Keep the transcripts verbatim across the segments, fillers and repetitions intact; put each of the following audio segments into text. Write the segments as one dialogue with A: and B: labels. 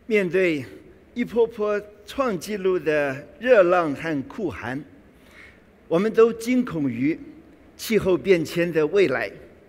A: 面对一波波创纪录的热浪和酷寒，我们都惊恐于气候变迁的未来。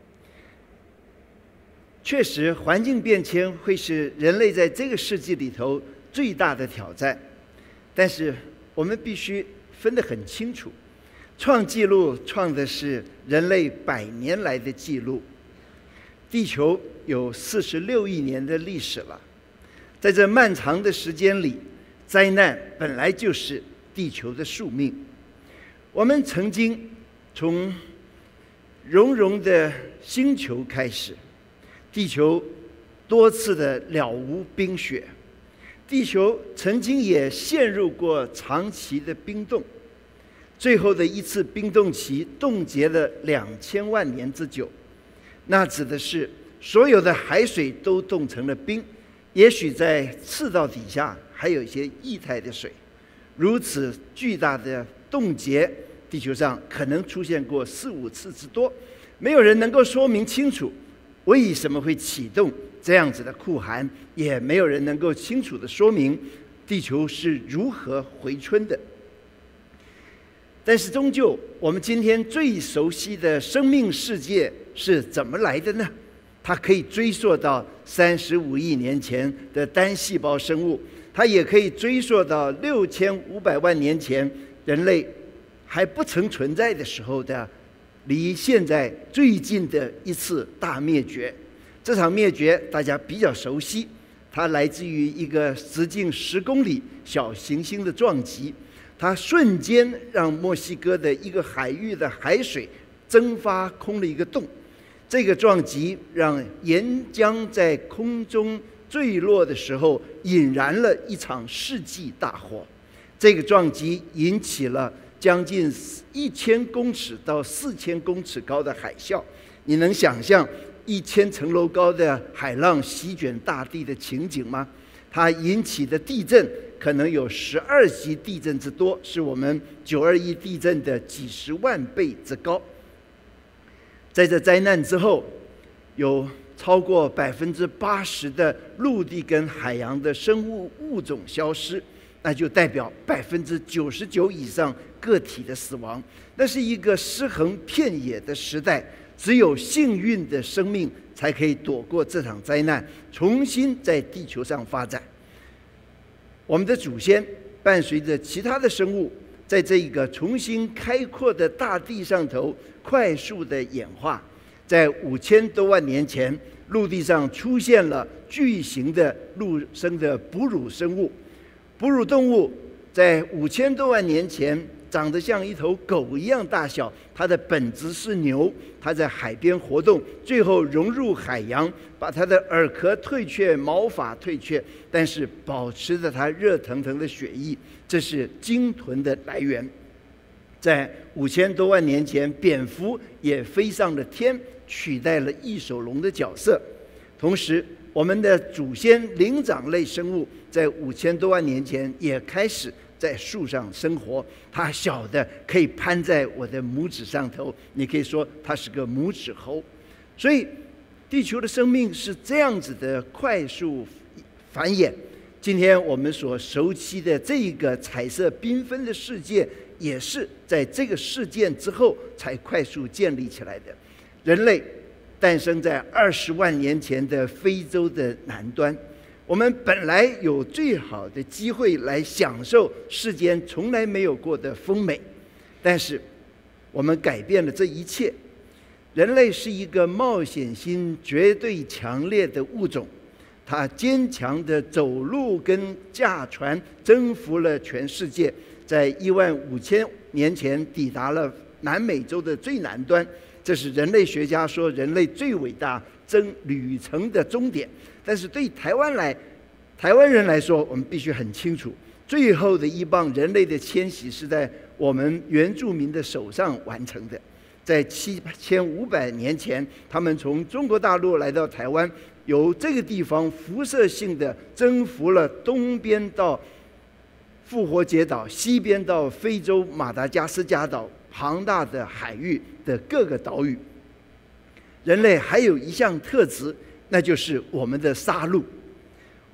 A: 确实，环境变迁会是人类在这个世纪里头最大的挑战。但是，我们必须分得很清楚，创纪录创的是人类百年来的纪录。地球有四十六亿年的历史了。在这漫长的时间里，灾难本来就是地球的宿命。我们曾经从熔融的星球开始，地球多次的了无冰雪，地球曾经也陷入过长期的冰冻，最后的一次冰冻期冻结了两千万年之久，那指的是所有的海水都冻成了冰。也许在赤道底下还有一些液态的水，如此巨大的冻结，地球上可能出现过四五次之多。没有人能够说明清楚为什么会启动这样子的酷寒，也没有人能够清楚地说明地球是如何回春的。但是终究，我们今天最熟悉的生命世界是怎么来的呢？它可以追溯到三十五亿年前的单细胞生物，它也可以追溯到六千五百万年前人类还不曾存在的时候的，离现在最近的一次大灭绝。这场灭绝大家比较熟悉，它来自于一个直径十公里小行星的撞击，它瞬间让墨西哥的一个海域的海水蒸发空了一个洞。这个撞击让岩浆在空中坠落的时候引燃了一场世纪大火。这个撞击引起了将近一千公尺到四千公尺高的海啸。你能想象一千层楼高的海浪席卷大地的情景吗？它引起的地震可能有十二级地震之多，是我们九二一地震的几十万倍之高。在这灾难之后，有超过百分之八十的陆地跟海洋的生物物种消失，那就代表百分之九十九以上个体的死亡。那是一个尸横遍野的时代，只有幸运的生命才可以躲过这场灾难，重新在地球上发展。我们的祖先伴随着其他的生物，在这一个重新开阔的大地上头快速的演化。在五千多万年前，陆地上出现了巨型的陆生的哺乳生物。哺乳动物在五千多万年前长得像一头狗一样大小，它的本质是牛，它在海边活动，最后融入海洋，把它的耳壳退却，毛发退却，但是保持着它热腾腾的血液，这是鲸豚的来源。在五千多万年前，蝙蝠也飞上了天，取代了翼手龙的角色。同时，我们的祖先灵长类生物在五千多万年前也开始在树上生活，它小的可以攀在我的拇指上头，你可以说它是个拇指猴。所以，地球的生命是这样子的快速繁衍。今天我们所熟悉的这一个彩色缤纷的世界，也是在这个事件之后才快速建立起来的。人类诞生在二十万年前的非洲的南端，我们本来有最好的机会来享受世间从来没有过的丰美，但是我们改变了这一切。人类是一个冒险心绝对强烈的物种，它坚强的走路跟驾船征服了全世界，在一万五千年前抵达了南美洲的最南端。这是人类学家说人类最伟大征旅程的终点。但是对台湾来台湾人来说，我们必须很清楚，最后的一棒人类的迁徙是在我们原住民的手上完成的。在七千五百年前，他们从中国大陆来到台湾，由这个地方辐射性的征服了东边到复活节岛，西边到非洲马达加斯加岛庞大的海域的各个岛屿。人类还有一项特质，那就是我们的杀戮。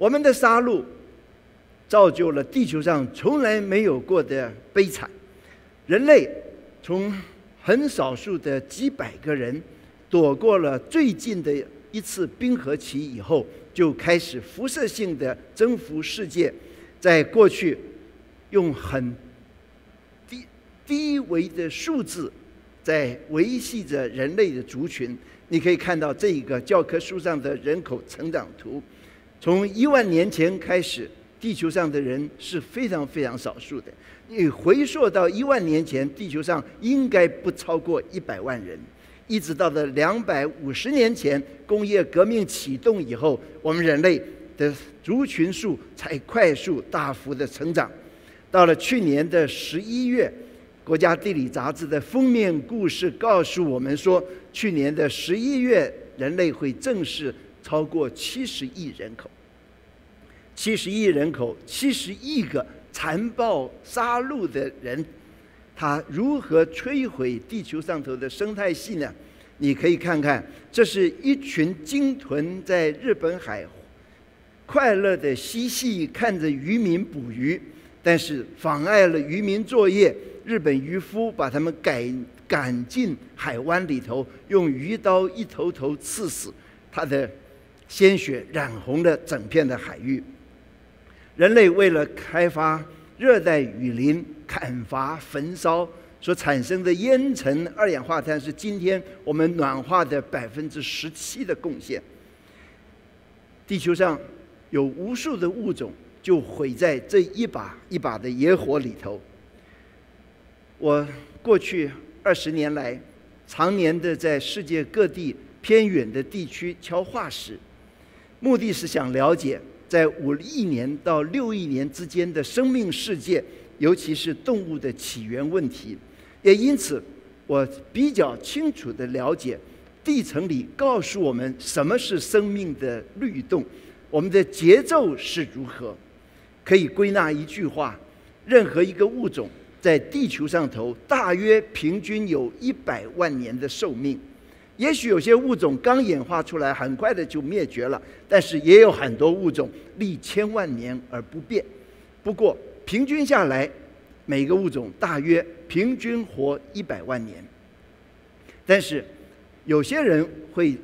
A: 我们的杀戮造就了地球上从来没有过的悲惨。人类从很少数的几百个人躲过了最近的一次冰河期以后，就开始辐射性的征服世界。在过去，用很低低微的数字在维系着人类的族群。你可以看到这一个教科书上的人口成长图，从一万年前开始，地球上的人是非常非常少数的。你回溯到一万年前，地球上应该不超过一百万人，一直到了两百五十年前，工业革命启动以后，我们人类的族群数才快速大幅的成长。到了去年的十一月，国家地理杂志的封面故事告诉我们说，去年的十一月，人类会正式超过七十亿人口。七十亿人口，七十亿个残暴杀戮的人，他如何摧毁地球上头的生态系呢？你可以看看，这是一群鲸豚在日本海快乐的嬉戏，看着渔民捕鱼，但是妨碍了渔民作业。日本渔夫把他们赶赶进海湾里头，用鱼刀一头头刺死，他的鲜血染红了整片的海域。人类为了开发热带雨林，砍伐焚烧所产生的烟尘二氧化碳，是今天我们暖化的百分之十七的贡献。地球上有无数的物种就毁在这一把一把的野火里头。我过去二十年来，常年的在世界各地偏远的地区敲化石，目的是想了解在五亿年到六亿年之间的生命世界，尤其是动物的起源问题。也因此，我比较清楚地了解地层里告诉我们什么是生命的律动，我们的节奏是如何。可以归纳一句话：任何一个物种在地球上头大约平均有一百万年的寿命。也许有些物种刚演化出来，很快的就灭绝了，但是也有很多物种历千万年而不变。不过平均下来，每个物种大约平均活一百万年。但是有些人会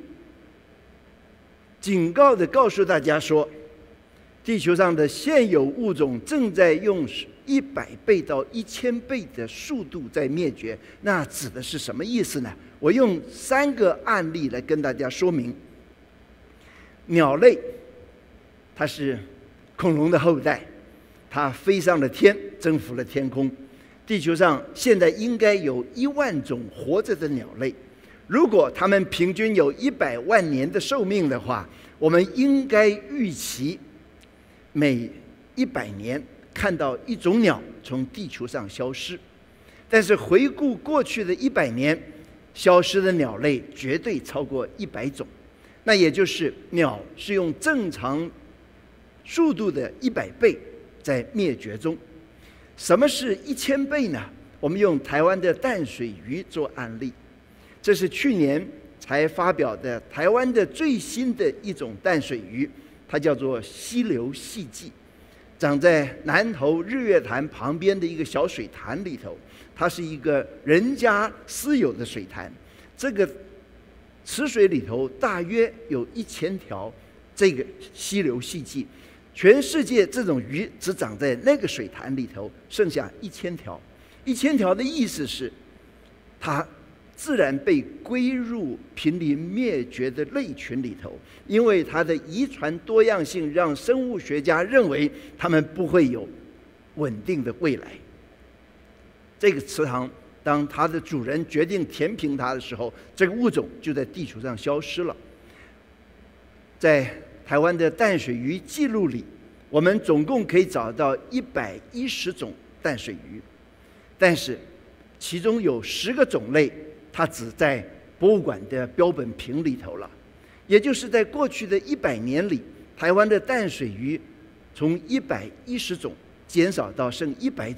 A: 警告地告诉大家说，地球上的现有物种正在用一百倍到一千倍的速度在灭绝。那指的是什么意思呢？我用三个案例来跟大家说明。鸟类，它是恐龙的后代，它飞上了天，征服了天空。地球上现在应该有一万种活着的鸟类。如果它们平均有一百万年的寿命的话，我们应该预期每一百年看到一种鸟从地球上消失。但是回顾过去的一百年，消失的鸟类绝对超过一百种。那也就是鸟是用正常速度的一百倍在灭绝中。什么是一千倍呢？我们用台湾的淡水鱼做案例。这是去年才发表的台湾的最新的一种淡水鱼，它叫做溪流细鲫，长在南投日月潭旁边的一个小水潭里头。它是一个人家私有的水潭，这个池水里头大约有一千条这个溪流细鲫，全世界这种鱼只长在那个水潭里头，剩下一千条。一千条的意思是，它自然被归入濒临灭绝的类群里头，因为它的遗传多样性让生物学家认为它们不会有稳定的未来。这个池塘，当它的主人决定填平它的时候，这个物种就在地球上消失了。在台湾的淡水鱼记录里，我们总共可以找到一百一十种淡水鱼，但是其中有十个种类，它只在博物馆的标本瓶里头了。也就是在过去的一百年里，台湾的淡水鱼从一百一十种减少到剩一百种。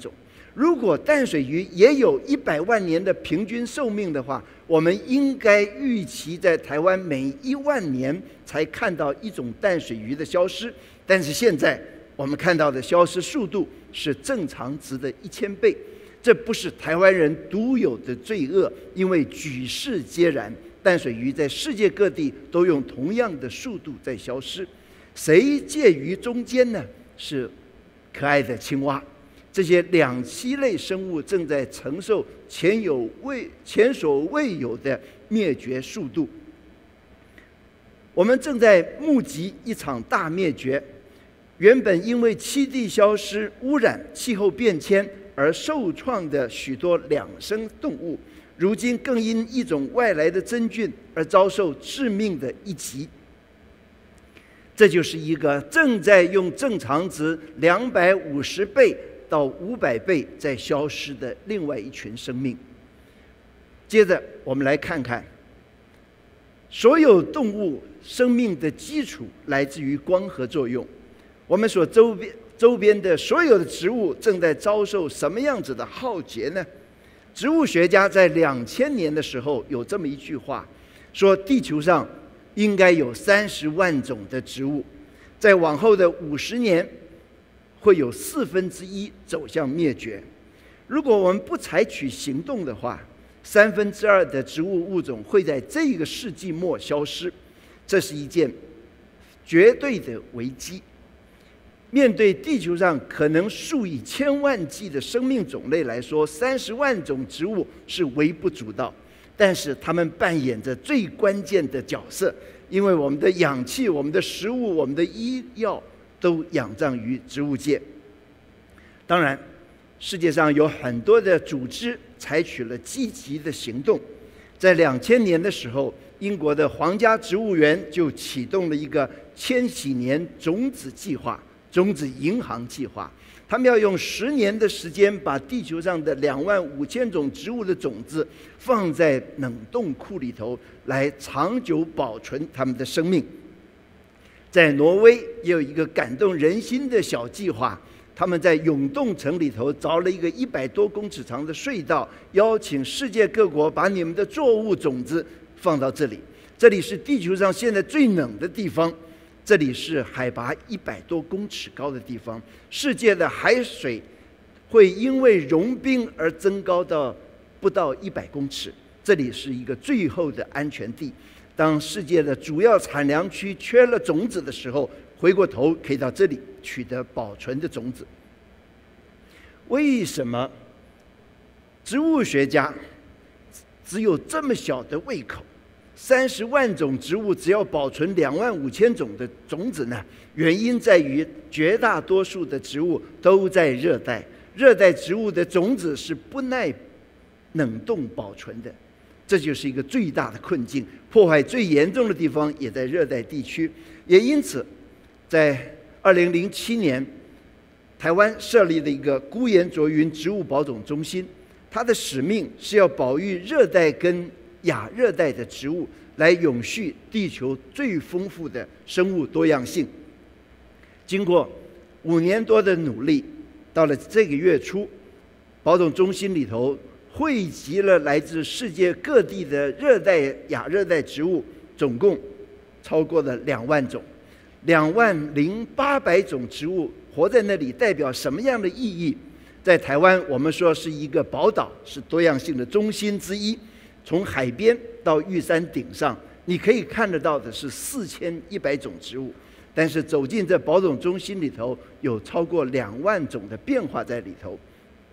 A: 如果淡水鱼也有一百万年的平均寿命的话，我们应该预期在台湾每一万年才看到一种淡水鱼的消失。但是现在我们看到的消失速度是正常值的一千倍，这不是台湾人独有的罪恶，因为举世皆然，淡水鱼在世界各地都用同样的速度在消失。谁介于中间呢？是可爱的青蛙。这些两栖类生物正在承受前有未前所未有的灭绝速度。我们正在目击一场大灭绝。原本因为栖地消失、污染、气候变迁而受创的许多两生动物，如今更因一种外来的真菌而遭受致命的一击。这就是一个正在用正常值两百五十倍到五百倍在消失的另外一群生命。接着我们来看看，所有动物生命的基础来自于光合作用。我们所周边周边的所有的植物正在遭受什么样子的浩劫呢？植物学家在两千年的时候有这么一句话，说地球上应该有三十万种的植物，在往后的五十年会有四分之一走向灭绝。如果我们不采取行动的话，三分之二的植物物种会在这个世纪末消失，这是一件绝对的危机。面对地球上可能数以千万计的生命种类来说，三十万种植物是微不足道，但是它们扮演着最关键的角色，因为我们的氧气、我们的食物、我们的医药都仰仗于植物界。当然，世界上有很多的组织采取了积极的行动。在两千年的时候，英国的皇家植物园就启动了一个千禧年种子计划。种子银行计划，他们要用十年的时间，把地球上的两万五千种植物的种子放在冷冻库里头，来长久保存它们的生命。在挪威也有一个感动人心的小计划，他们在永冻城里头凿了一个一百多公尺长的隧道，邀请世界各国把你们的作物种子放到这里。这里是地球上现在最冷的地方。这里是海拔一百多公尺高的地方，世界的海水会因为融冰而增高到不到一百公尺。这里是一个最后的安全地。当世界的主要产粮区缺了种子的时候，回过头可以到这里取得保存的种子。为什么植物学家只有这么小的胃口？三十万种植物只要保存两万五千种的种子呢？原因在于绝大多数的植物都在热带，热带植物的种子是不耐冷冻保存的，这就是一个最大的困境。破坏最严重的地方也在热带地区，也因此，在二零零七年，台湾设立了一个孤岩卓云植物保种中心，它的使命是要保育热带跟亚热带的植物，来永续地球最丰富的生物多样性。经过五年多的努力，到了这个月初，保种中心里头汇集了来自世界各地的热带、亚热带植物，总共超过了两万种，两万零八百种植物活在那里，代表什么样的意义？在台湾，我们说是一个宝岛，是多样性的中心之一。从海边到玉山顶上，你可以看得到的是四千一百种植物，但是走进这保种中心里头，有超过两万种的变化在里头。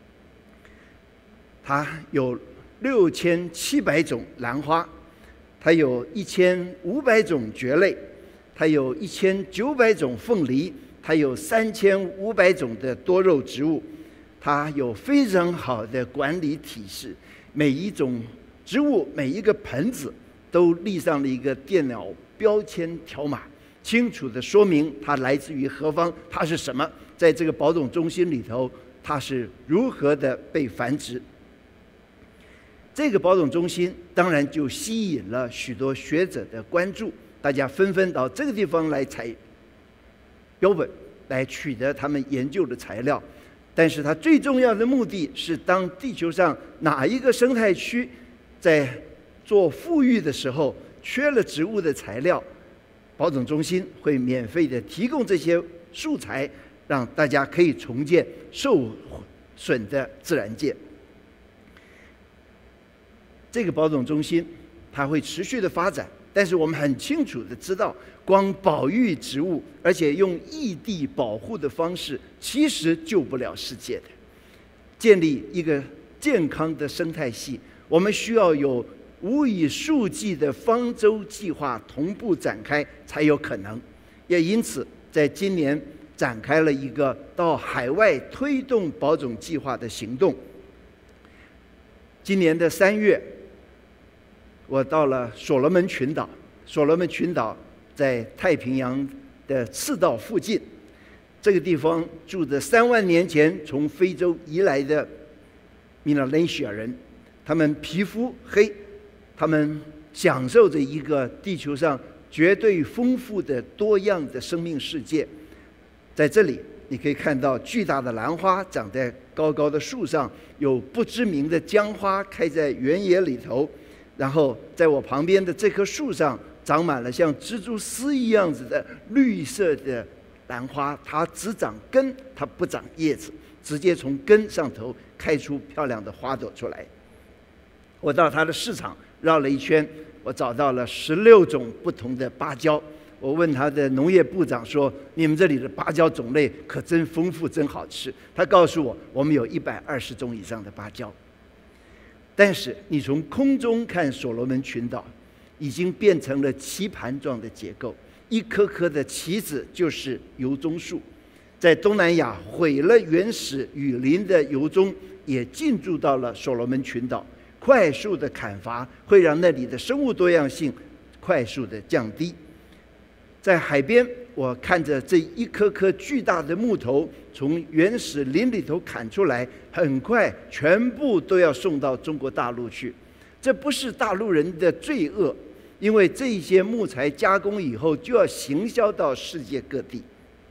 A: 它有六千七百种兰花，它有一千五百种蕨类，它有一千九百种凤梨，它有三千五百种的多肉植物，它有非常好的管理体系，每一种植物每一个盆子都立上了一个电脑标签条码，清楚地说明它来自于何方，它是什么，在这个保种中心里头，它是如何的被繁殖。这个保种中心当然就吸引了许多学者的关注，大家纷纷到这个地方来采标本，来取得他们研究的材料。 但是它最重要的目的是，当地球上哪一个生态区在做富裕的时候缺了植物的材料，保种中心会免费的提供这些素材，让大家可以重建受损的自然界。这个保种中心它会持续的发展，但是我们很清楚的知道，光保育植物，而且用异地保护的方式，其实救不了世界的。建立一个健康的生态系，我们需要有无以数计的方舟计划同步展开才有可能。也因此，在今年展开了一个到海外推动保种计划的行动。今年的三月，我到了所罗门群岛。所罗门群岛在太平洋的赤道附近，这个地方住着三万年前从非洲移来的米拉内西亚人，他们皮肤黑，他们享受着一个地球上绝对丰富的多样的生命世界。在这里，你可以看到巨大的兰花长在高高的树上，有不知名的姜花开在原野里头，然后在我旁边的这棵树上长满了像蜘蛛丝一样子的绿色的兰花，它只长根，它不长叶子，直接从根上头开出漂亮的花朵出来。我到它的市场绕了一圈，我找到了十六种不同的芭蕉。我问他的农业部长说：“你们这里的芭蕉种类可真丰富，真好吃。”他告诉我，我们有一百二十种以上的芭蕉。但是你从空中看所罗门群岛，已经变成了棋盘状的结构，一颗颗的棋子就是油棕树。在东南亚毁了原始雨林的油棕也进驻到了所罗门群岛，快速的砍伐会让那里的生物多样性快速的降低。在海边，我看着这一颗颗巨大的木头从原始林里头砍出来，很快全部都要送到中国大陆去。这不是大陆人的罪恶，因为这些木材加工以后就要行销到世界各地。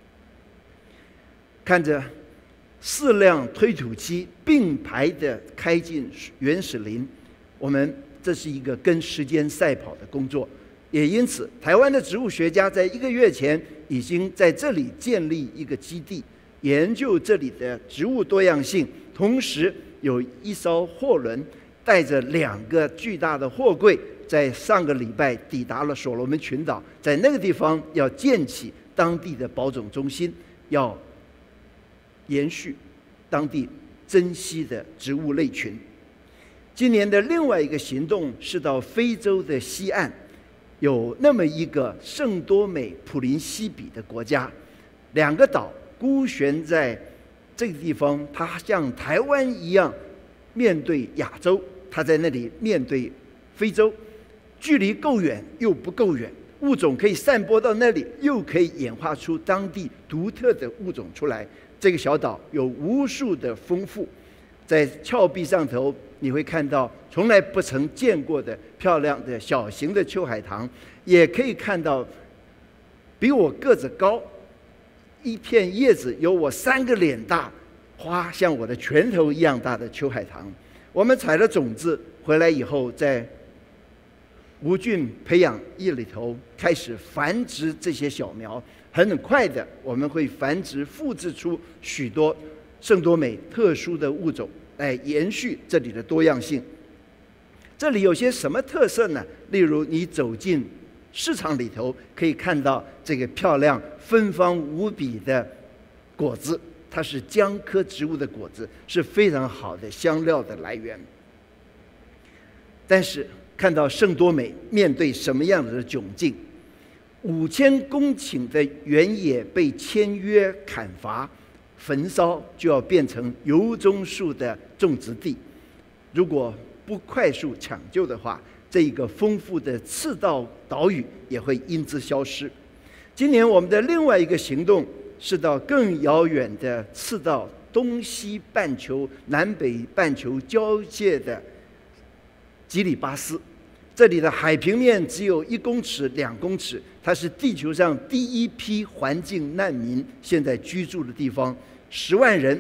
A: 看着四辆推土机并排的开进原始林，我们这是一个跟时间赛跑的工作。也因此，台湾的植物学家在一个月前已经在这里建立一个基地，研究这里的植物多样性。同时，有一艘货轮带着两个巨大的货柜，在上个礼拜抵达了所罗门群岛，在那个地方要建起当地的保种中心，要延续当地珍稀的植物类群。今年的另外一个行动是到非洲的西岸。有那么一个圣多美普林西比的国家，两个岛孤悬在这个地方，它像台湾一样面对亚洲，它在那里面对非洲，距离够远又不够远，物种可以散播到那里，又可以演化出当地独特的物种出来。这个小岛有无数的丰富，在峭壁上头你会看到从来不曾见过的漂亮的小型的秋海棠，也可以看到比我个子高，一片叶子有我三个脸大，花像我的拳头一样大的秋海棠。我们采了种子回来以后，在无菌培养液里头开始繁殖这些小苗，很快的我们会繁殖复制出许多圣多美特殊的物种，来延续这里的多样性。这里有些什么特色呢？例如，你走进市场里头，可以看到这个漂亮、芬芳无比的果子，它是姜科植物的果子，是非常好的香料的来源。但是，看到圣多美面对什么样的窘境？五千公顷的原野被签约砍伐、焚烧，就要变成油棕树的种植地。如果不快速抢救的话，这一个丰富的赤道岛屿也会因之消失。今年我们的另外一个行动是到更遥远的赤道东西半球、南北半球交界的吉里巴斯。这里的海平面只有一公尺、两公尺，它是地球上第一批环境难民现在居住的地方。十万人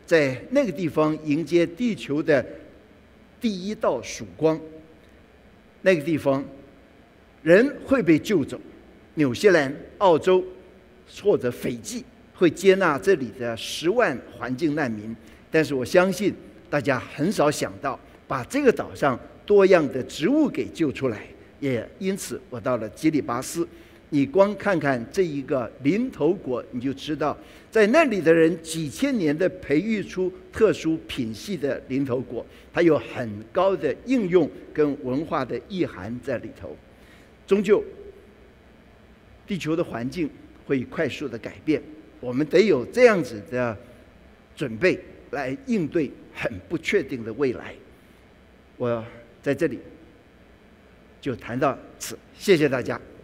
A: 在那个地方迎接地球的第一道曙光。那个地方人会被救走，纽西兰、澳洲或者斐济会接纳这里的十万环境难民，但是我相信大家很少想到把这个岛上多样的植物给救出来。也因此我到了基里巴斯，你光看看这一个林头果，你就知道在那里的人几千年的培育出特殊品系的林头果，它有很高的应用跟文化的意涵在里头。终究地球的环境会快速的改变，我们得有这样子的准备来应对很不确定的未来。我在这里就谈到此，谢谢大家。